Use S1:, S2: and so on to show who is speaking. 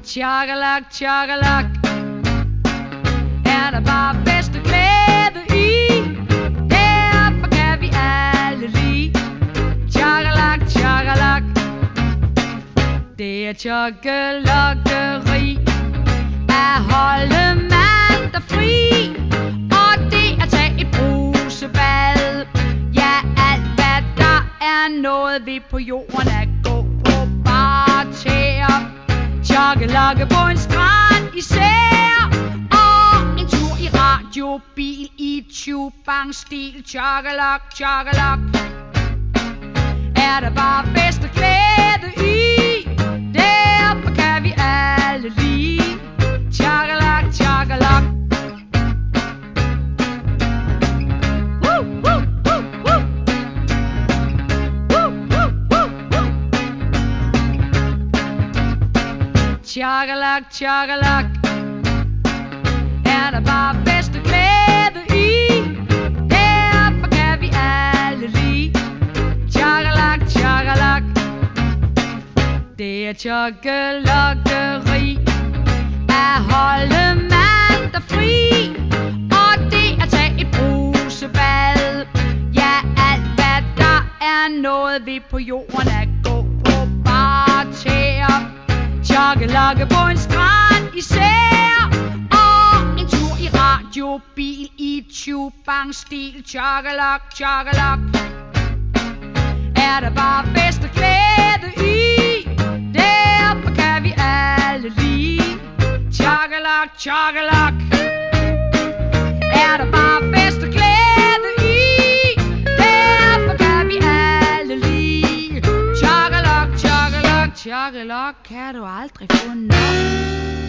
S1: Tjakkelak, tjakkelak, er der bare fest og glæde i. Derfor kan vi alle lide tjakkelak, tjakkelak. Det er tjokkelokkeri at holde mandag fri, og det at tage et brusebad. Ja, alt hvad der er noget ved på jorden at gå på bare tæer. Tjokkelokke på en strand især, og en tur i radiobil i tjubang-stil. Tjokkelok, tjokkelok, er der bare fest og glæde i. Derfor kan vi alle lide tjokkelok, tjokkelok. Tjokkelok, tjokkelok, er der bare fest og glæde i. Derfor kan vi alle lide tjokkelok, tjokkelok. Det er tjokkelokkeri at holde mandag fri, og det at tage et brusebad. Ja, alt hvad der er noget ved på jorden at gå på bare tæer. Tjokkelokke på en strand især, og en tur i radiobil i tjubang-stil. Tjokkelok, tjokkelok, er der bare fest og glæde i. Derfor kan vi alle lide tjokkelok, tjokkelok, er der bare fest og glæde i. Derfor kan vi alle lide tjokkelok, tjokkelok. Tjokkelok kan du aldrig få nok.